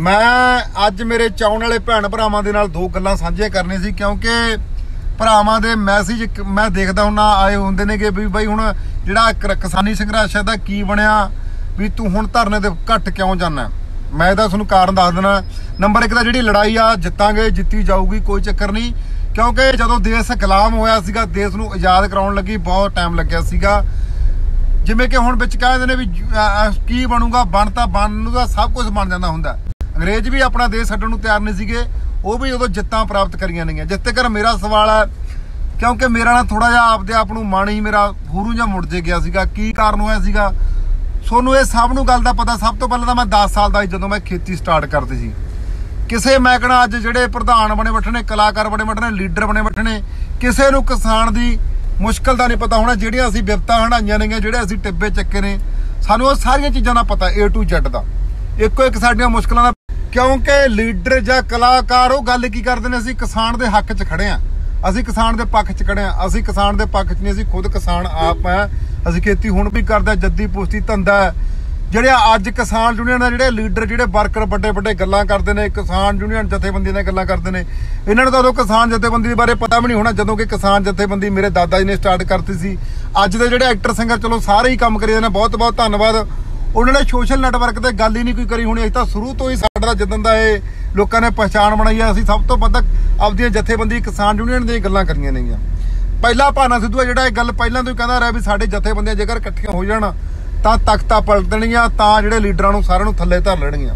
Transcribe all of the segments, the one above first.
मैं अज मेरे चाहण वाले भैन भरावां दे नाल दो गल्लां सांझियां करनी सी, क्योंकि भरावां दे मैसेज मैं देखदा हुन्ना आए हुंदे ने कि भी बई हुण जिहड़ा किसानी संघर्ष है दा की बनिया, भी तू हुण धरने ते घट क्यों जाना। मैं इहदा तुहानूं कारण दस देना। नंबर एक दा जिहड़ी लड़ाई आ जित्तांगे, जित्ती जाऊगी, कोई चक्कर नहीं, क्योंकि जदों देश गुलाम होया सीगा, देश नूं आज़ाद कराउण लगी बहुत टाइम लग्गिया सीगा। जिवें कि हुण विच कहदे ने भी की बनूगा, बनूगा सब कुछ बन जांदा हुंदा। अंग्रेज भी अपना देश छड्डण नूं तैयार नहीं सीगे, वो भी उदों जित्तां प्राप्त करियां नहीं। जिस तक मेरा सवाल है, क्योंकि मेरा ना थोड़ा जिहा आपदे आप नूं मन ही मेरा हूरू जिहा मुड़ जे गया सीगा। की कारण होया सीगा सोनू ये सब नूं गल दा पता। सब तो पहले तो मैं 10 साल दा सी जदों मैं खेती स्टार्ट करदी सी। किसे मैं कहना अज जिहड़े प्रधान बने बैठे ने, कलाकार बने बैठे ने, लीडर बने बैठे ने, किसे नूं किसान दी मुश्किल दा नहीं पता होना। जिहड़ियां असीं बिपता हंडाईआं ने, जिहड़े असीं टिब्बे चक्के ने, सानूं ओह सारियां चीज़ां दा पता A to Z दा। इक्को एक साडियां मुश्किलां दा, क्योंकि लीडर जां कलाकार वो गल की करदे ने, असीं किसान दे हक च खड़े हाँ, असीं किसान दे पक्ष च खड़े हाँ। असीं किसान दे पक्ष च नहीं, असीं खुद किसान आप हैं। असीं खेती हुण भी करदे, जद्दी पुश्ती धंधा है। ਜਿਹੜੇ ਅੱਜ किसान यूनियन ਦੇ ਜਿਹੜੇ ਲੀਡਰ, ਜਿਹੜੇ ਵਰਕਰ ਵੱਡੇ ਵੱਡੇ ਗੱਲਾਂ ਕਰਦੇ ਨੇ, किसान यूनियन ਜਥੇਬੰਦੀਆਂ ਦੀਆਂ ਗੱਲਾਂ ਕਰਦੇ ਨੇ, ਇਹਨਾਂ ਨੂੰ ਤਾਂ ਉਦੋਂ ਕਿਸਾਨ ਜਥੇਬੰਦੀ ਬਾਰੇ ਪਤਾ ਵੀ ਨਹੀਂ ਹੋਣਾ ਜਦੋਂ ਕਿ ਕਿਸਾਨ ਜਥੇਬੰਦੀ ਮੇਰੇ ਦਾਦਾ ਜੀ ਨੇ ਸਟਾਰਟ ਕਰਤੀ ਸੀ। ਅੱਜ ਦੇ ਜਿਹੜੇ ਐਕਟਰ ਸਿੰਗਰ ਚਲੋ ਸਾਰੇ ਹੀ ਕੰਮ ਕਰੀ ਜਾਂਦੇ ਨੇ, ਬਹੁਤ ਬਹੁਤ ਧੰਨਵਾਦ। ਉਹਨਾਂ ਨੇ ਸੋਸ਼ਲ ਨੈਟਵਰਕ ਤੇ ਗੱਲ ਹੀ ਨਹੀਂ ਕੋਈ ਕਰੀ ਹੋਣੀ। ਅਸੀਂ ਤਾਂ ਸ਼ੁਰੂ ਤੋਂ ਹੀ ਸਾਡਾ ਜਿੱਦਣ ਦਾ ਇਹ ਲੋਕਾਂ ਨੇ ਪਛਾਣ ਬਣਾਈ ਆ, ਅਸੀਂ ਸਭ ਤੋਂ ਵੱਧ ਆਪਦੀਆਂ ਜਥੇਬੰਦੀ ਕਿਸਾਨ यूनियन ਦੀਆਂ ਗੱਲਾਂ ਕਰੀਆਂ ਨੇਗੀਆਂ। ਪਹਿਲਾ ਭਾਨਾ ਸਿੱਧੂ ਜਿਹੜਾ ਇਹ ਗੱਲ ਪਹਿਲਾਂ ਤੋਂ ਹੀ ਕਹਿੰਦਾ ਰਿਹਾ ਵੀ ਸਾਡੇ ਜਥੇਬੰਦੀਆਂ ਜੇਕਰ ਇਕੱਠੀਆਂ ਹੋ ਜਾਣ ਤਾਂ ਤਖਤਾਂ ਪਲਟ ਦੇਣਗੀਆਂ, ਤਾਂ ਜਿਹੜੇ ਲੀਡਰਾਂ ਨੂੰ ਸਾਰਿਆਂ ਨੂੰ ਥੱਲੇ ਧਰ ਲੈਣਗੀਆਂ।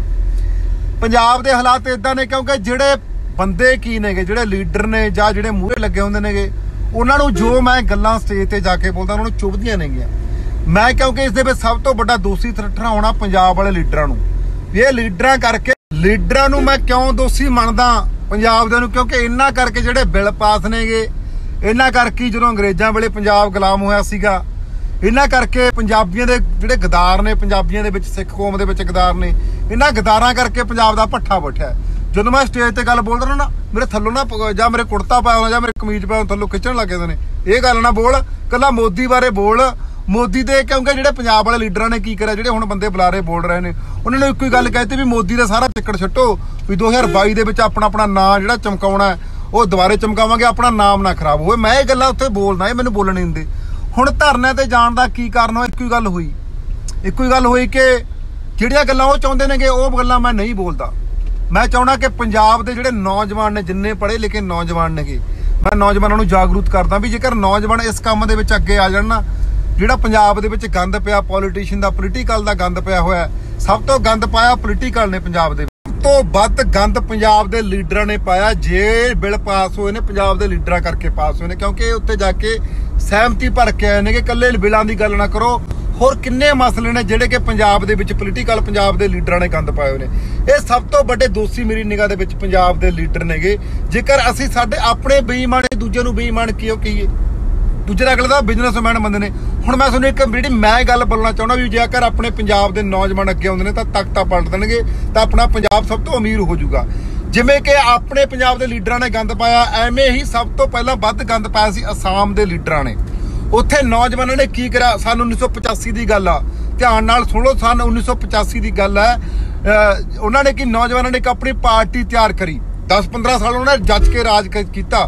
ਪੰਜਾਬ ਦੇ ਹਾਲਾਤ ਇਦਾਂ ਨੇ, ਕਿਉਂਕਿ ਜਿਹੜੇ ਬੰਦੇ ਕੀ ਨੇਗੇ, ਜਿਹੜੇ ਲੀਡਰ ਨੇ ਜਾਂ ਜਿਹੜੇ ਮੂਹਰੇ ਲੱਗੇ ਹੁੰਦੇ ਨੇਗੇ, ਉਹਨਾਂ ਨੂੰ ਜੋ ਮੈਂ ਗੱਲਾਂ ਸਟੇਜ ਤੇ ਜਾ ਕੇ ਬੋਲਦਾ ਉਹਨਾਂ ਨੂੰ ਚੁਭਦੀਆਂ ਨੇਗੀਆਂ। ਮੈਂ ਕਿਉਂਕਿ ਇਸ ਦੇ ਵਿੱਚ ਸਭ ਤੋਂ ਵੱਡਾ ਦੋਸ਼ੀ ਠਹਿਰਾਉਣਾ ਪੰਜਾਬ ਵਾਲੇ ਲੀਡਰਾਂ ਨੂੰ। ਇਹ ਲੀਡਰਾਂ ਕਰਕੇ, ਲੀਡਰਾਂ ਨੂੰ ਮੈਂ ਕਿਉਂ ਦੋਸ਼ੀ ਮੰਨਦਾ ਪੰਜਾਬ ਦੇ ਨੂੰ, ਕਿਉਂਕਿ ਇਹਨਾਂ ਕਰਕੇ ਜਿਹੜੇ ਬਿੱਲ ਪਾਸ ਨੇਗੇ, ਇਹਨਾਂ ਕਰਕੇ ਜਦੋਂ ਅੰਗਰੇਜ਼ਾਂ ਵੇਲੇ ਪੰਜਾਬ ਗੁਲਾਮ ਹੋਇਆ ਸੀਗਾ, ਇਹਨਾਂ ਕਰਕੇ ਪੰਜਾਬੀਆਂ ਦੇ ਜਿਹੜੇ ਗਦਾਰ ਨੇ, ਪੰਜਾਬੀਆਂ ਦੇ ਵਿੱਚ ਸਿੱਖ ਕੌਮ ਦੇ ਵਿੱਚ ਗਦਾਰ ਨੇ, ਇਹਨਾਂ ਗਦਾਰਾਂ ਕਰਕੇ ਪੰਜਾਬ ਦਾ ਭੱਠਾ ਬੈਠਾ। ਜਦੋਂ ਮੈਂ ਸਟੇਜ ਤੇ ਗੱਲ ਬੋਲਦਾ ਨਾ, ਮੇਰੇ ਥੱਲੋਂ ਨਾ ਜਾਂ ਮੇਰੇ ਕੁੜਤਾ ਪਾਇਆ ਹੋਣਾ ਜਾਂ ਮੇਰੇ ਕਮੀਜ਼ ਪਾਇਆ ਥੱਲੋਂ ਖਿੱਚਣ ਲੱਗ ਜਾਂਦੇ ਨੇ। ਇਹ ਗੱਲ ਨਾ ਬੋਲ, ਕੱਲਾ ਮੋਦੀ ਬਾਰੇ ਬੋਲ। ਮੋਦੀ ਦੇ ਕਿਉਂਕਿ ਜਿਹੜੇ ਪੰਜਾਬ ਵਾਲੇ ਲੀਡਰਾਂ ਨੇ ਕੀ ਕਰਿਆ, ਜਿਹੜੇ ਹੁਣ ਬੰਦੇ ਬੁਲਾਰੇ ਬੋਲ ਰਹੇ ਨੇ, ਉਹਨਾਂ ਨੇ ਇੱਕੋ ਹੀ ਗੱਲ ਕਹਿਤੀ ਵੀ ਮੋਦੀ ਦਾ ਸਾਰਾ ਚਿੱਕੜ ਛੱਟੋ, ਵੀ 2022 ਦੇ ਵਿੱਚ ਆਪਣਾ ਨਾਂ ਜਿਹੜਾ ਚਮਕਾਉਣਾ ਉਹ ਦੁਬਾਰੇ ਚਮਕਾਵਾਂਗੇ, ਆਪਣਾ ਨਾਮ ਨਾ ਖਰਾਬ ਹੋਵੇ। ਮੈਂ ਇਹ ਗੱਲਾਂ ਉੱਥੇ ਬੋਲਦਾ, ਇਹ ਮੈਨੂੰ ਬੋਲਣ ਨਹੀਂ ਦਿੰਦੇ। ਹੁਣ ਧਰਨੇ ਤੇ ਜਾਣ ਦਾ ਕੀ ਕਾਰਨ ਹੋਇਆ? ਇੱਕੋ ਹੀ ਗੱਲ ਹੋਈ ਕਿ ਜਿਹੜੀਆਂ ਗੱਲਾਂ ਉਹ ਚਾਹੁੰਦੇ ਨੇਗੇ ਉਹ ਗੱਲਾਂ ਮੈਂ ਨਹੀਂ ਬੋਲਦਾ। ਮੈਂ ਚਾਹੁੰਦਾ ਕਿ ਪੰਜਾਬ ਦੇ ਜਿਹੜੇ ਨੌਜਵਾਨ ਨੇ, ਜਿੰਨੇ ਪੜ੍ਹੇ ਲਿਖੇ ਨੌਜਵਾਨ ਨੇਗੇ, ਮੈਂ ਨੌਜਵਾਨਾਂ ਨੂੰ ਜਾਗਰੂਕ ਕਰਦਾ ਵੀ ਜੇਕਰ ਨੌਜਵਾਨ ਇਸ ਕੰਮ ਦੇ ਵਿੱਚ ਅੱਗੇ ਆ ਜਾਣ ਨਾ, ਜਿਹੜਾ ਪੰਜਾਬ ਦੇ ਵਿੱਚ ਗੰਦ ਪਿਆ, ਪੋਲੀਟੀਸ਼ੀਅਨ ਦਾ, ਪੋਲੀਟੀਕਲ ਦਾ ਗੰਦ ਪਿਆ ਹੋਇਆ, ਸਭ ਤੋਂ ਗੰਦ ਪਾਇਆ ਪੋਲੀਟੀਕਲ ਨੇ ਪੰਜਾਬ ਦੇ। ਤੋਂ ਵੱਧ ਗੰਦ ਪੰਜਾਬ ਦੇ ਲੀਡਰਾਂ ਨੇ ਪਾਇਆ। ਜੇ ਬਿੱਲ ਪਾਸ ਹੋਏ ਨੇ ਪੰਜਾਬ ਦੇ ਲੀਡਰਾਂ ਕਰਕੇ ਪਾਸ ਹੋਏ ਨੇ, ਕਿਉਂਕਿ ਉੱਥੇ ਜਾ ਕੇ ਸਹਿਮਤੀ ਭਰ ਕੇ ਆਏ ਨੇ ਕਿ ਇਕੱਲੇ ਬਿੱਲਾਂ ਦੀ ਗੱਲ ਨਾ ਕਰੋ, ਹੋਰ ਕਿੰਨੇ ਮਸਲੇ ਨੇ ਜਿਹੜੇ ਕਿ ਪੰਜਾਬ ਦੇ ਵਿੱਚ ਪੋਲੀਟੀਕਲ ਪੰਜਾਬ ਦੇ ਲੀਡਰਾਂ ਨੇ ਗੰਦ ਪਾਏ ਹੋਏ ਨੇ। ਇਹ ਸਭ ਤੋਂ ਵੱਡੇ ਦੋਸ਼ੀ ਮੇਰੀ ਨਿਗਾਹ ਦੇ ਵਿੱਚ ਪੰਜਾਬ ਦੇ ਲੀਡਰ ਨੇਗੇ। ਜੇਕਰ ਅਸੀਂ ਸਾਡੇ ਆਪਣੇ ਬੇਈਮਾਨ ਦੂਜੇ ਨੂੰ ਬੇਈਮਾਨ ਕਿਉਂ ਕਹੀਏ? ਦੂਜੇ ਅਗਲੇ ਦਾ ਬਿਜ਼ਨਸਮੈਨ ਬੰਦੇ ਨੇ। ਹੁਣ ਮੈਂ ਤੁਹਾਨੂੰ ਇੱਕ ਜਿਹੜੀ ਮੈਂ ਗੱਲ ਬੋਲਣਾ ਚਾਹੁੰਦਾ ਵੀ ਜੇਕਰ ਆਪਣੇ ਪੰਜਾਬ ਦੇ ਨੌਜਵਾਨ ਅੱਗੇ ਆਉਂਦੇ ਨੇ ਤਾਂ ਤਖਤਾਂ ਪਲਟ ਦੇਣਗੇ, ਤਾਂ ਆਪਣਾ ਪੰਜਾਬ ਸਭ ਤੋਂ ਅਮੀਰ ਹੋ ਜਾਊਗਾ। ਜਿਵੇਂ ਕਿ ਆਪਣੇ ਪੰਜਾਬ ਦੇ ਲੀਡਰਾਂ ਨੇ ਗੰਦ ਪਾਇਆ, ਐਵੇਂ ਹੀ ਸਭ ਤੋਂ ਪਹਿਲਾਂ ਵੱਧ ਗੰਦ ਪਾਇਆ ਸੀ ਅਸਾਮ ਦੇ ਲੀਡਰਾਂ ਨੇ। ਉੱਥੇ ਨੌਜਵਾਨਾਂ ਨੇ ਕੀ ਕਰਿਆ? ਸੰਨ 1985 ਦੀ ਗੱਲ ਆ, ਧਿਆਨ ਨਾਲ ਸੁਣੋ। ਸੰਨ 1985 ਦੀ ਗੱਲ ਹੈ। ਉਹਨਾਂ ਨੇ ਕੀ, ਨੌਜਵਾਨਾਂ ਨੇ ਇੱਕ ਆਪਣੀ ਪਾਰਟੀ ਤਿਆਰ ਕਰੀ। 10-15 ਸਾਲ ਉਹਨਾਂ ਨੇ ਜੱਜ ਕੇ ਰਾਜ ਕੀਤਾ।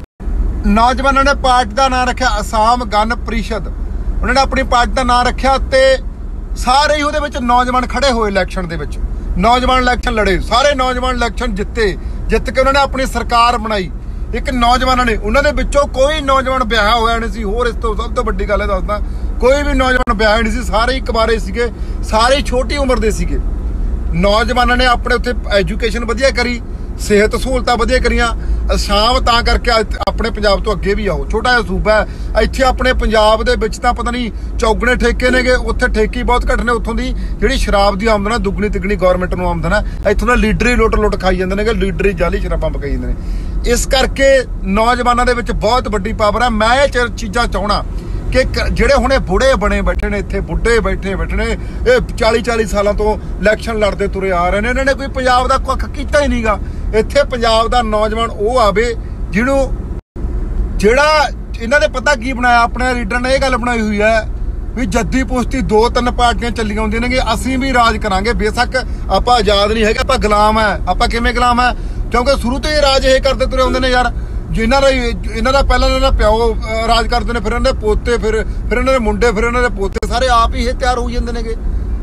ਨੌਜਵਾਨਾਂ ਨੇ ਪਾਰਟੀ ਦਾ ਨਾਂ ਰੱਖਿਆ ਅਸਾਮ ਗਣ ਪਰਿਸ਼ਦ। ਉਹਨਾਂ ਨੇ ਆਪਣੀ ਪਾਰਟੀ ਦਾ ਨਾਂ ਰੱਖਿਆ ਤੇ ਸਾਰੇ ਹੀ ਉਹਦੇ ਵਿੱਚ ਨੌਜਵਾਨ ਖੜੇ ਹੋਏ। ਇਲੈਕਸ਼ਨ ਦੇ ਵਿੱਚ ਨੌਜਵਾਨ ਇਲੈਕਸ਼ਨ ਲੜੇ, ਸਾਰੇ ਨੌਜਵਾਨ ਇਲੈਕਸ਼ਨ ਜਿੱਤ ਕੇ ਉਹਨਾਂ ਨੇ ਆਪਣੀ ਸਰਕਾਰ ਬਣਾਈ। ਇੱਕ ਨੌਜਵਾਨਾਂ ਨੇ, ਉਹਨਾਂ ਦੇ ਵਿੱਚੋਂ ਕੋਈ ਨੌਜਵਾਨ ਵਿਆਹਿਆ ਹੋਇਆ ਨਹੀਂ ਸੀ। ਹੋਰ ਇਸ ਤੋਂ ਸਭ ਤੋਂ ਵੱਡੀ ਗੱਲ ਇਹ ਦੱਸਦਾ, ਕੋਈ ਵੀ ਨੌਜਵਾਨ ਵਿਆਹਿਆ ਨਹੀਂ ਸੀ, ਸਾਰੇ ਹੀ ਕੁਆਰੇ ਸੀਗੇ, ਸਾਰੇ ਛੋਟੀ ਉਮਰ ਦੇ ਸੀਗੇ। ਨੌਜਵਾਨਾਂ ਨੇ ਆਪਣੇ ਉੱਥੇ ਐਜੂਕੇਸ਼ਨ ਵਧੀਆ ਕਰੀ, ਸਿਹਤ ਸਹੂਲਤਾਂ ਵਧੀਆ ਕਰੀਆਂ। ਅਸਾਮ ਤਾਂ ਕਰਕੇ ਆਪਣੇ ਪੰਜਾਬ ਤੋਂ ਅੱਗੇ ਵੀ ਆਓ, ਛੋਟਾ ਜਿਹਾ ਸੂਬਾ ਹੈ। ਇੱਥੇ ਆਪਣੇ ਪੰਜਾਬ ਦੇ ਵਿੱਚ ਤਾਂ ਪਤਾ ਨਹੀਂ ਚੌਗਣੇ ਠੇਕੇ ਨੇਗੇ, ਉੱਥੇ ਠੇਕੇ ਬਹੁਤ ਘੱਟ ਨੇ। ਉੱਥੋਂ ਦੀ ਜਿਹੜੀ ਸ਼ਰਾਬ ਦੀ ਆਮਦਨ ਹੈ ਦੁੱਗਣੀ ਤਿੱਗਣੀ ਗੌਰਮੈਂਟ ਨੂੰ ਆਮਦਨ ਹੈ। ਇੱਥੋਂ ਦਾ ਲੀਡਰ ਹੀ ਲੁੱਟ ਖਾਈ ਜਾਂਦੇ ਨੇ, ਲੀਡਰ ਹੀ ਜਾਲੀ ਸ਼ਰਾਬਾਂ ਪਕਾਈ ਜਾਂਦੇ ਨੇ। ਇਸ ਕਰਕੇ ਨੌਜਵਾਨਾਂ ਦੇ ਵਿੱਚ ਬਹੁਤ ਵੱਡੀ ਪਾਵਰ ਹੈ। ਮੈਂ ਇਹ ਚੀਜ਼ਾਂ ਚਾਹਣਾ ਕਿ ਜਿਹੜੇ ਹੁਣੇ ਬੁੜੇ ਬਣੇ ਬੈਠੇ ਨੇ, ਇੱਥੇ ਬੁੱਢੇ ਬੈਠੇ ਨੇ, ਇਹ 40-40 ਸਾਲਾਂ ਤੋਂ ਇਲੈਕਸ਼ਨ ਲੜਦੇ ਤੁਰੇ ਆ ਰਹੇ ਨੇ, ਇਹਨਾਂ ਨੇ ਕੋਈ ਪੰਜਾਬ ਦਾ ਕੱਖ ਕੀਤਾ ਹੀ ਨਹੀਂਗਾ। ਇੱਥੇ ਪੰਜਾਬ ਦਾ ਨੌਜਵਾਨ ਉਹ ਆਵੇ ਜਿਹੜਾ ਇਹਨਾਂ ਦੇ ਪਤਾ ਕੀ ਬਣਾਇਆ। ਆਪਣੇ ਲੀਡਰਾਂ ਨੇ ਇਹ ਗੱਲ ਬਣਾਈ ਹੋਈ ਹੈ ਵੀ ਜੱਦੀ ਪੁਸ਼ਤੀ 2-3 ਪਾਰਟੀਆਂ ਚੱਲੀਆਂ ਹੁੰਦੀਆਂ ਨੇ ਕਿ ਅਸੀਂ ਵੀ ਰਾਜ ਕਰਾਂਗੇ। ਬੇਸ਼ੱਕ ਆਪਾਂ ਆਜ਼ਾਦ ਨਹੀਂ ਹੈਗੇ, ਆਪਾਂ ਗੁਲਾਮ ਹੈ। ਆਪਾਂ ਕਿਵੇਂ ਗੁਲਾਮ ਹੈ? ਕਿਉਂਕਿ ਸ਼ੁਰੂ ਤੋਂ ਇਹ ਰਾਜ ਇਹ ਕਰਦੇ ਤੁਰੇ ਹੁੰਦੇ ਨੇ ਯਾਰ। ਇਹਨਾਂ ਦਾ ਪਹਿਲਾਂ ਇਹਨਾਂ ਦਾ ਪਿਓ ਰਾਜ ਕਰਦੇ ਨੇ, ਫਿਰ ਇਹਨਾਂ ਦੇ ਪੋਤੇ, ਫਿਰ ਇਹਨਾਂ ਦੇ ਮੁੰਡੇ, ਫਿਰ ਇਹਨਾਂ ਦੇ ਪੋਤੇ, ਸਾਰੇ ਆਪ ਹੀ ਇਹ ਤਿਆਰ ਹੋਈ ਜਾਂਦੇ ਨੇਗੇ।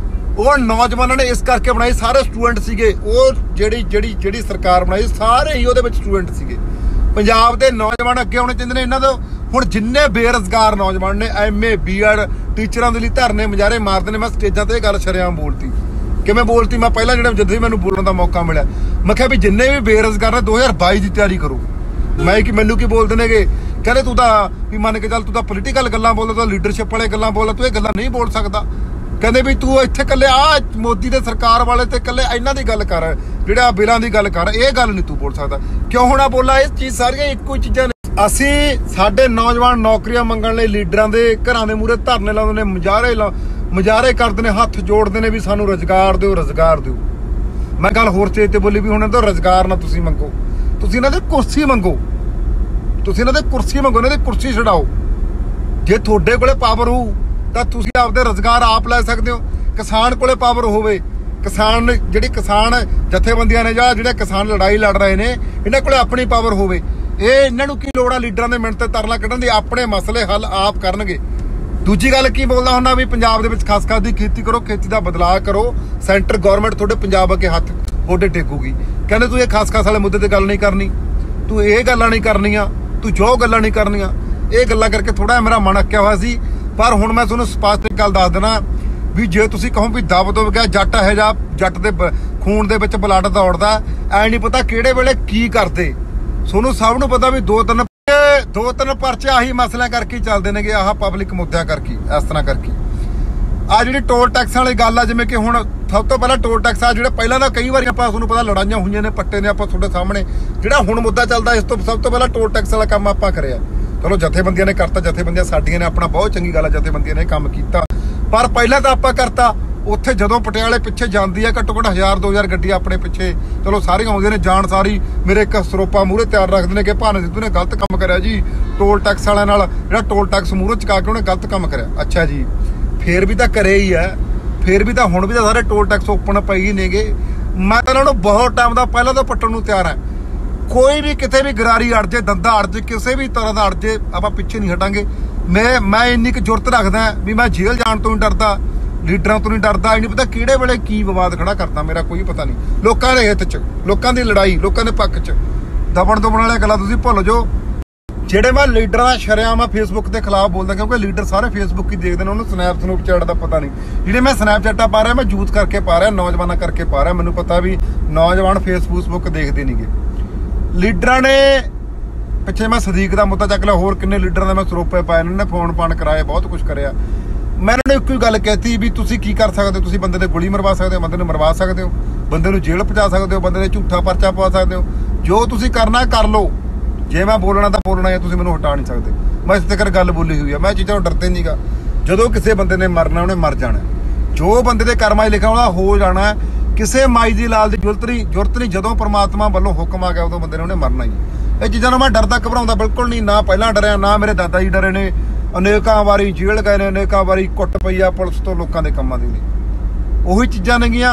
ਉਹ ਨੌਜਵਾਨਾਂ ਨੇ ਇਸ ਕਰਕੇ ਬਣਾਈ, ਸਾਰੇ ਸਟੂਡੈਂਟ ਸੀਗੇ। ਉਹ ਜਿਹੜੀ ਸਰਕਾਰ ਬਣਾਈ ਸਾਰੇ ਹੀ ਉਹਦੇ ਵਿੱਚ ਸਟੂਡੈਂਟ ਸੀਗੇ। ਪੰਜਾਬ ਦੇ ਨੌਜਵਾਨ ਅੱਗੇ ਆਉਣੇ ਚਾਹੀਦੇ ਨੇ। ਇਹਨਾਂ ਦਾ ਹੁਣ ਜਿੰਨੇ ਬੇਰੁਜ਼ਗਾਰ ਨੌਜਵਾਨ ਨੇ MA BEd ਟੀਚਰਾਂ ਦੇ ਲਈ ਧਰਨੇ ਮੁਜ਼ਾਹਰੇ ਮਾਰਦੇ ਨੇ। ਮੈਂ ਸਟੇਜਾਂ ਤੇ ਇਹ ਗੱਲ ਸ਼ਰੇਆਮ ਬੋਲਤੀ। ਕਿਵੇਂ ਬੋਲਤੀ? ਮੈਂ ਪਹਿਲਾਂ ਜਦੋਂ ਵੀ ਮੈਨੂੰ ਬੋਲਣ ਦਾ ਮੌਕਾ ਮਿਲਿਆ ਮੈਂ ਕਿਹਾ ਵੀ ਜਿੰਨੇ ਵੀ ਬੇਰੁਜ਼ਗਾਰ ਨੇ 2022 ਦੀ ਤਿਆਰੀ ਕਰੋ। ਮੈਨੂੰ ਕੀ ਬੋਲਦੇ ਨੇਗੇ, ਕਹਿੰਦੇ ਤੂੰ ਤਾਂ ਵੀ ਮੰਨ ਕੇ ਚੱਲ ਤੂੰ ਤਾਂ ਪੋਲੀਟੀਕਲ ਗੱਲਾਂ ਬੋਲਦਾ, ਤੂੰ ਲੀਡਰਸ਼ਿਪ ਵਾਲੇ ਗੱਲਾਂ ਬੋਲਦਾ, ਤੂੰ ਇਹ ਗੱਲਾਂ ਨਹੀਂ ਬੋਲ ਸਕਦਾ। ਕਹਿੰਦੇ ਵੀ ਤੂੰ ਇੱਥੇ ਇਕੱਲੇ ਮੋਦੀ ਦੇ ਸਰਕਾਰ ਵਾਲੇ ਤੇ ਇਕੱਲੇ ਇਹਨਾਂ ਦੀ ਗੱਲ ਕਰ, ਜਿਹੜਾ ਬਿੱਲਾਂ ਦੀ ਗੱਲ ਕਰ, ਇਹ ਗੱਲ ਨਹੀਂ ਤੂੰ ਬੋਲ ਸਕਦਾ। ਕਿਉਂ ਹੋਣਾ ਬੋਲਾ? ਇਹ ਚੀਜ਼ ਸਾਰੀਆਂ ਇੱਕੋ ਹੀ ਚੀਜ਼ਾਂ ਨੇ। ਅਸੀਂ ਸਾਡੇ ਨੌਜਵਾਨ ਨੌਕਰੀਆਂ ਮੰਗਣ ਲਈ ਲੀਡਰਾਂ ਦੇ ਘਰਾਂ ਦੇ ਮੂਹਰੇ ਧਰਨੇ ਲਾਉਂਦੇ ਨੇ, ਮੁਜ਼ਾਹਰੇ ਕਰਦੇ ਨੇ, ਹੱਥ ਜੋੜਦੇ ਨੇ ਵੀ ਸਾਨੂੰ ਰੁਜ਼ਗਾਰ ਦਿਓ, ਰੁਜ਼ਗਾਰ ਦਿਓ। ਮੈਂ ਗੱਲ ਹੋਰ ਸਟੇਜ ਤੇ ਬੋਲੀ ਵੀ ਹੁਣ ਇਹਨਾਂ ਤੋਂ ਰੁਜ਼ਗਾਰ ਨਾ ਤੁਸੀਂ ਮੰਗੋ, ਤੁਸੀਂ ਇਹਨਾਂ ਦੀ ਕੁਰਸੀ ਮੰਗੋ। ਤੁਸੀਂ ਇਹਨਾਂ ਦੀ ਕੁਰਸੀ ਮੰਗੋ, ਇਹਨਾਂ ਦੀ ਕੁਰਸੀ ਛਡਾਓ। ਜੇ ਤੁਹਾਡੇ ਕੋਲੇ ਪਾਵਰ ਹੋਊ ਤਾਂ ਤੁਸੀਂ ਆਪਦੇ ਰੁਜ਼ਗਾਰ ਆਪ ਲੈ ਸਕਦੇ ਹੋ। ਕਿਸਾਨ ਕੋਲੇ ਪਾਵਰ ਹੋਵੇ, ਜਿਹੜੀ ਕਿਸਾਨ ਜਥੇਬੰਦੀਆਂ ਨੇ ਜਾਂ ਜਿਹੜੇ ਕਿਸਾਨ ਲੜਾਈ ਲੜ ਰਹੇ ਨੇ, ਇਹਨਾਂ ਕੋਲੇ ਆਪਣੀ ਪਾਵਰ ਹੋਵੇ। ਇਹ ਇਹਨਾਂ ਨੂੰ ਕੀ ਲੋੜ ਆ ਲੀਡਰਾਂ ਦੇ ਮਿੰਟ ਤੇ ਤਰਲਾ ਕੱਢਣ ਦੀ? ਆਪਣੇ ਮਸਲੇ ਹੱਲ ਆਪ ਕਰਨਗੇ। ਦੂਜੀ ਗੱਲ ਕੀ ਬੋਲਦਾ ਹੁੰਦਾ ਵੀ ਪੰਜਾਬ ਦੇ ਵਿੱਚ ਖਸਖਸ ਦੀ ਖੇਤੀ ਕਰੋ, ਖੇਤੀ ਦਾ ਬਦਲਾਅ ਕਰੋ, ਸੈਂਟਰ ਗਵਰਨਮੈਂਟ ਤੁਹਾਡੇ ਪੰਜਾਬ ਅੱਗੇ ਹੱਥ ਤੁਹਾਡੇ ਟੇਕੂਗੀ। ਕਹਿੰਦੇ ਤੂੰ ਇਹ ਖਸਖਸ ਵਾਲੇ ਮੁੱਦੇ ਤੇ ਗੱਲ ਨਹੀਂ ਕਰਨੀ, ਤੂੰ ਇਹ ਗੱਲਾਂ ਨਹੀਂ ਕਰਨੀਆਂ, ਤੂੰ ਜੋ ਗੱਲਾਂ ਨਹੀਂ ਕਰਨੀਆਂ। ਇਹ ਗੱਲਾਂ ਕਰਕੇ ਥੋੜਾ ਮੇਰਾ ਮਨ ਅੱਕਿਆ ਹੋਇਆ ਸੀ। ਪਰ ਹੁਣ ਮੈਂ ਤੁਹਾਨੂੰ ਸਪਸ਼ਟ ਇੱਕ ਗੱਲ ਦੱਸ ਦੇਣਾ ਵੀ ਜੇ ਤੁਸੀਂ ਕਹੋ ਵੀ ਦਬ ਗਿਆ ਜੱਟ ਹੈ ਜਾਂ ਜੱਟ ਦੇ ਖੂਨ ਦੇ ਵਿੱਚ ਬਲੱਡ ਦੌੜਦਾ, ਐ ਨਹੀਂ ਪਤਾ ਕਿਹੜੇ ਵੇਲੇ ਕੀ ਕਰਦੇ। ਤੁਹਾਨੂੰ ਸਭ ਨੂੰ ਪਤਾ ਵੀ ਦੋ ਤਿੰਨ ਪਰਚੇ ਆਹੀ ਮਸਲਿਆਂ ਕਰਕੇ ਹੀ ਚੱਲਦੇ ਨੇਗੇ, ਆਹ ਪਬਲਿਕ ਮੁੱਦਿਆਂ ਕਰਕੇ, ਇਸ ਤਰ੍ਹਾਂ ਕਰਕੇ। ਆ ਜਿਹੜੀ ਟੋਲ ਟੈਕਸਾਂ ਵਾਲੀ ਗੱਲ ਆ, ਜਿਵੇਂ ਕਿ ਹੁਣ ਸਭ ਤੋਂ ਪਹਿਲਾਂ ਟੋਲ ਟੈਕਸ ਆ ਜਿਹੜੇ ਪਹਿਲਾਂ ਤਾਂ ਕਈ ਵਾਰੀ ਆਪਾਂ ਤੁਹਾਨੂੰ ਪਤਾ ਲੜਾਈਆਂ ਹੋਈਆਂ ਨੇ, ਪੱਟੇ ਨੇ ਆਪਾਂ ਤੁਹਾਡੇ ਸਾਹਮਣੇ। ਜਿਹੜਾ ਹੁਣ ਮੁੱਦਾ ਚੱਲਦਾ ਇਸ ਤੋਂ ਸਭ ਤੋਂ ਪਹਿਲਾਂ ਟੋਲ ਟੈਕਸ ਵਾਲਾ ਕੰਮ ਆਪਾਂ ਕਰਿਆ। ਚਲੋ ਜਥੇਬੰਦੀਆਂ ਨੇ ਕਰਤਾ, ਜਥੇਬੰਦੀਆਂ ਸਾਡੀਆਂ ਨੇ ਆਪਣਾ ਬਹੁਤ ਚੰਗੀ ਗੱਲ ਆ, ਜਥੇਬੰਦੀਆਂ ਨੇ ਕੰਮ ਕੀਤਾ। ਪਰ ਪਹਿਲਾਂ ਤਾਂ ਆਪਾਂ ਕਰਤਾ। ਉੱਥੇ ਜਦੋਂ ਪਟਿਆਲੇ ਪਿੱਛੇ ਜਾਂਦੀ ਆ ਘੱਟੋ ਘੱਟ 1000-2000 ਗੱਡੀ ਆਪਣੇ ਪਿੱਛੇ, ਚਲੋ ਸਾਰੀਆਂ ਆਉਂਦੀਆਂ ਨੇ, ਜਾਣ ਸਾਰੀ ਮੇਰੇ ਇੱਕ ਸਰੋਪਾ ਮੂਹਰੇ ਤਿਆਰ ਰੱਖਦੇ ਨੇ ਕਿ ਭਾਨੇ ਸਿੱਧੂ ਨੇ ਗਲਤ ਕੰਮ ਕਰਿਆ ਜੀ ਟੋਲ ਟੈਕਸ ਵਾਲਿਆਂ ਨਾਲ, ਜਿਹੜਾ ਟੋਲ ਟੈਕਸ ਮੂਹਰੇ ਚਕਾ ਕੇ ਉਹਨੇ ਗਲਤ ਕੰਮ ਕਰਿਆ। ਅੱਛਾ ਜੀ, ਫੇਰ ਵੀ ਤਾਂ ਕਰੇ ਹੀ ਹੈ, ਫੇਰ ਵੀ ਤਾਂ ਹੁਣ ਵੀ ਤਾਂ ਸਾਰੇ ਟੋਲ ਟੈਕਸ ਓਪਨ ਪਏ ਹੀ ਨੇਗੇ। ਮੈਂ ਤਾਂ ਇਹਨਾਂ ਨੂੰ ਬਹੁਤ ਟਾਈਮ ਦਾ ਪਹਿਲਾਂ ਤੋਂ ਪੱਟਣ ਨੂੰ ਤਿਆਰ ਹਾਂ। ਕੋਈ ਵੀ ਕਿਤੇ ਵੀ ਗਰਾਰੀ ਅੜ ਜੇ, ਦੰਦਾ ਅੜ ਜੇ, ਕਿਸੇ ਵੀ ਤਰ੍ਹਾਂ ਦਾ ਅੜ ਜੇ, ਆਪਾਂ ਪਿੱਛੇ ਨਹੀਂ ਹਟਾਂਗੇ। ਮੈਂ ਇੰਨੀ ਕੁ ਜੁਰਤ ਰੱਖਦਾ ਵੀ ਮੈਂ ਜੇਲ੍ਹ ਜਾਣ ਤੋਂ ਨਹੀਂ ਡਰਦਾ, ਲੀਡਰਾਂ ਤੋਂ ਨਹੀਂ ਡਰਦਾ। ਇਹ ਨਹੀਂ ਪਤਾ ਕਿਹੜੇ ਵੇਲੇ ਕੀ ਵਿਵਾਦ ਖੜਾ ਕਰਦਾ, ਮੇਰਾ ਕੋਈ ਪਤਾ ਨਹੀਂ। ਲੋਕਾਂ ਦੇ ਹਿੱਤ 'ਚ, ਲੋਕਾਂ ਦੀ ਲੜਾਈ, ਲੋਕਾਂ ਦੇ ਪੱਖ 'ਚ ਦਬਣ ਵਾਲੀਆਂ ਗੱਲਾਂ ਤੁਸੀਂ ਭੁੱਲ ਜਾਓ। ਜਿਹੜੇ ਮੈਂ ਲੀਡਰਾਂ ਦਾ ਸ਼ਰੇਆਮ ਫੇਸਬੁੱਕ ਦੇ ਖਿਲਾਫ ਬੋਲਦਾ, ਕਿਉਂਕਿ ਲੀਡਰ ਸਾਰੇ ਫੇਸਬੁੱਕ ਹੀ ਦੇਖਦੇ ਨੇ, ਉਹਨੂੰ ਸਨੈਪਚੈਟ ਦਾ ਪਤਾ ਨਹੀਂ। ਜਿਹੜੇ ਮੈਂ ਸਨੈਪਚੈਟਾਂ ਪਾ ਰਿਹਾ, ਮੈਂ ਯੂਥ ਕਰਕੇ ਪਾ ਰਿਹਾ, ਨੌਜਵਾਨਾਂ ਕਰਕੇ ਪਾ ਰਿਹਾ। ਮੈਨੂੰ ਪਤਾ ਵੀ ਨੌਜਵਾਨ ਫੇਸਬੁੱਕ ਦੇਖਦੇ ਨਹੀਂਗੇ। ਲੀਡਰਾਂ ਨੇ ਪਿੱਛੇ ਮੈਂ ਸਦੀਕ ਦਾ ਮੁੱਦਾ ਚੱਕ ਲਿਆ, ਹੋਰ ਕਿੰਨੇ ਲੀਡਰਾਂ ਦੇ ਮੈਂ ਸਰੋਪੇ ਪਾਏ, ਉਹਨਾਂ ਨੇ ਫੋਨ ਫਾਨ ਕਰਾਏ, ਬਹੁਤ ਕੁਝ ਕਰਿਆ। ਮੈਂ ਇਹਨਾਂ ਨੂੰ ਇੱਕੋ ਹੀ ਗੱਲ ਕਹਿਤੀ ਵੀ ਤੁਸੀਂ ਕੀ ਕਰ ਸਕਦੇ ਹੋ? ਤੁਸੀਂ ਬੰਦੇ ਦੇ ਗੋਲੀ ਮਰਵਾ ਸਕਦੇ ਹੋ, ਬੰਦੇ ਨੂੰ ਮਰਵਾ ਸਕਦੇ ਹੋ, ਬੰਦੇ ਨੂੰ ਜੇਲ੍ਹ ਪਹੁੰਚਾ ਸਕਦੇ ਹੋ, ਬੰਦੇ ਦੇ ਝੂਠਾ ਪਰਚਾ ਪਵਾ ਸਕਦੇ ਹੋ। ਜੋ ਤੁਸੀਂ ਕਰਨਾ ਕਰ ਲਓ। ਜੇ ਮੈਂ ਬੋਲਣਾ ਤਾਂ ਬੋਲਣਾ ਹੈ, ਤੁਸੀਂ ਮੈਨੂੰ ਹਟਾ ਨਹੀਂ ਸਕਦੇ। ਮੈਂ ਇਸ ਤੱਕ ਗੱਲ ਬੋਲੀ ਹੋਈ ਆ, ਮੈਂ ਚੀਜ਼ਾਂ ਤੋਂ ਡਰਦੇ ਨਹੀਂਗਾ। ਜਦੋਂ ਕਿਸੇ ਬੰਦੇ ਨੇ ਮਰਨਾ, ਉਹਨੇ ਮਰ ਜਾਣਾ। ਜੋ ਬੰਦੇ ਦੇ ਕਰਮਾਂ 'ਚ ਲਿਖਿਆ ਉਹਦਾ ਹੋ ਜਾਣਾ। ਕਿਸੇ ਮਾਈ ਦੀ ਲਾਲ ਦੀ ਜ਼ਰੂਰਤ ਨਹੀਂ। ਜਦੋਂ ਪ੍ਰਮਾਤਮਾ ਵੱਲੋਂ ਹੁਕਮ ਆ ਗਿਆ ਉਦੋਂ ਬੰਦੇ ਨੇ ਉਹਨੇ ਮਰਨਾ ਹੀ। ਇਹ ਚੀਜ਼ਾਂ ਨੂੰ ਮੈਂ ਡਰਦਾ ਘਬਰਾਉਂਦਾ ਬਿਲਕੁਲ ਨਹੀਂ। ਨਾ ਪਹਿਲਾਂ ਡਰਿਆ, ਨਾ ਮੇਰੇ ਦਾਦਾ ਜੀ ਡਰੇ ਨੇ। ਅਨੇਕਾਂ ਵਾਰੀ ਜੇਲ੍ਹ ਗਏ ਨੇ, ਅਨੇਕਾਂ ਵਾਰੀ ਕੁੱਟ ਪਈ ਆ ਪੁਲਿਸ ਤੋਂ ਲੋਕਾਂ ਦੇ ਕੰਮਾਂ ਦੀ ਲਈ। ਉਹੀ ਚੀਜ਼ਾਂ ਨੇਗੀਆਂ।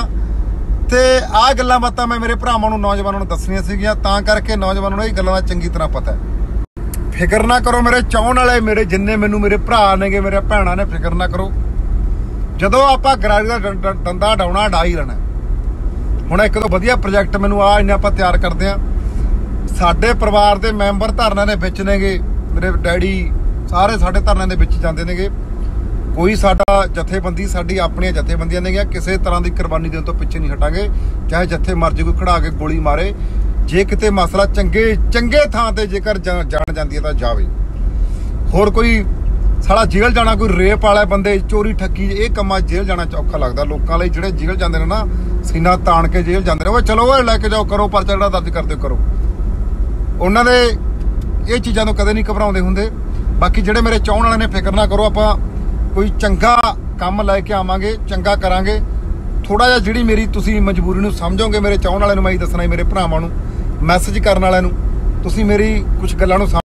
ਤੇ ਆਹ ਗੱਲਾਂ ਬਾਤਾਂ ਮੈਂ ਮੇਰੇ ਭਰਾਵਾਂ ਨੂੰ, ਨੌਜਵਾਨਾਂ ਨੂੰ ਦੱਸਣੀਆਂ ਸੀਗੀਆਂ, ਤਾਂ ਕਰਕੇ ਨੌਜਵਾਨਾਂ ਨੂੰ ਇਹ ਗੱਲਾਂ ਦਾ ਚੰਗੀ ਤਰ੍ਹਾਂ ਪਤਾ ਹੈ। ਫਿਕਰ ਨਾ ਕਰੋ ਮੇਰੇ ਚਾਹੁਣ ਵਾਲੇ, ਮੇਰੇ ਜਿੰਨੇ ਮੈਨੂੰ ਮੇਰੇ ਭਰਾ ਨੇਗੇ, ਮੇਰੇ ਭੈਣਾਂ ਨੇ, ਫਿਕਰ ਨਾ ਕਰੋ। ਜਦੋਂ ਆਪਾਂ ਗਰਾਰੀ ਦਾ ਦੰਦਾ ਡਾਉਣਾ, ਡਾ ਹੀ ਲੈਣਾ। ਹੁਣ ਇੱਕ ਤੋਂ ਵਧੀਆ ਪ੍ਰੋਜੈਕਟ ਮੈਨੂੰ ਇੰਨੇ ਆਪਾਂ ਤਿਆਰ ਕਰਦੇ ਹਾਂ। ਸਾਡੇ ਪਰਿਵਾਰ ਦੇ ਮੈਂਬਰ ਧਰਨਿਆਂ ਦੇ ਵਿੱਚ ਨੇਗੇ, ਮੇਰੇ ਡੈਡੀ ਸਾਰੇ ਸਾਡੇ ਧਰਨਿਆਂ ਦੇ ਵਿੱਚ ਜਾਂਦੇ ਨੇਗੇ। ਕੋਈ ਸਾਡਾ ਜਥੇਬੰਦੀ, ਸਾਡੀ ਆਪਣੀਆਂ ਜਥੇਬੰਦੀਆਂ ਨੇਗੀਆਂ, ਕਿਸੇ ਤਰ੍ਹਾਂ ਦੀ ਕੁਰਬਾਨੀ ਦੇਣ ਤੋਂ ਪਿੱਛੇ ਨਹੀਂ ਹਟਾਂਗੇ। ਚਾਹੇ ਜਥੇ ਮਰਜ਼ੀ ਕੋਈ ਖੜਾ ਕੇ ਗੋਲੀ ਮਾਰੇ। ਜੇ ਕਿਤੇ ਮਸਲਾ ਚੰਗੇ ਥਾਂ ਤੇ ਜੇਕਰ ਜਾਣ ਜਾਂਦੀ ਹੈ ਤਾਂ ਜਾਵੇ। ਹੋਰ ਕੋਈ ਸਾਲਾ ਜੇਲ੍ਹ ਜਾਣਾ, ਕੋਈ ਰੇਪ ਵਾਲੇ ਬੰਦੇ, ਚੋਰੀ ਠੱਗੀ, ਇਹ ਕੰਮਾਂ ਜੇਲ੍ਹ ਜਾਣਾ ਔਖਾ ਲੱਗਦਾ ਲੋਕਾਂ ਲਈ। ਜਿਹੜੇ ਜੇਲ੍ਹ ਜਾਂਦੇ ਨੇ ਨਾ, ਸੀਨਾ ਤਾਣ ਕੇ ਜੇਲ੍ਹ ਜਾਂਦੇ ਨੇ, ਉਹ ਚਲੋ ਉਹ ਲੈ ਕੇ ਜਾਓ, ਕਰੋ ਪਰਚਾ ਜਿਹੜਾ ਦਰਜ ਕਰਦੇ ਕਰੋ। ਉਹਨਾਂ ਦੇ ਇਹ ਚੀਜ਼ਾਂ ਤੋਂ ਕਦੇ ਨਹੀਂ ਘਬਰਾਉਂਦੇ ਹੁੰਦੇ। ਬਾਕੀ ਜਿਹੜੇ ਮੇਰੇ ਚਾਹੁਣ ਵਾਲੇ ਨੇ, ਫਿਕਰ ਨਾ ਕਰੋ, ਆਪਾਂ ਕੋਈ ਚੰਗਾ ਕੰਮ ਲੈ ਕੇ ਆਵਾਂਗੇ, ਚੰਗਾ ਕਰਾਂਗੇ। ਥੋੜਾ ਜਿਹਾ ਜਿਹੜੀ ਮੇਰੀ ਤੁਸੀਂ ਮਜਬੂਰੀ ਨੂੰ ਸਮਝੋਗੇ, ਮੇਰੇ ਚਾਹੁਣ ਵਾਲਿਆਂ ਨੂੰ ਮੈਂ ਹੀ ਦੱਸਣਾ, ਮੇਰੇ ਭਰਾਵਾਂ ਨੂੰ, ਮੈਸੇਜ ਕਰਨ ਵਾਲਿਆਂ ਨੂੰ, ਤੁਸੀਂ ਮੇਰੀ ਕੁਝ ਗੱਲਾਂ ਨੂੰ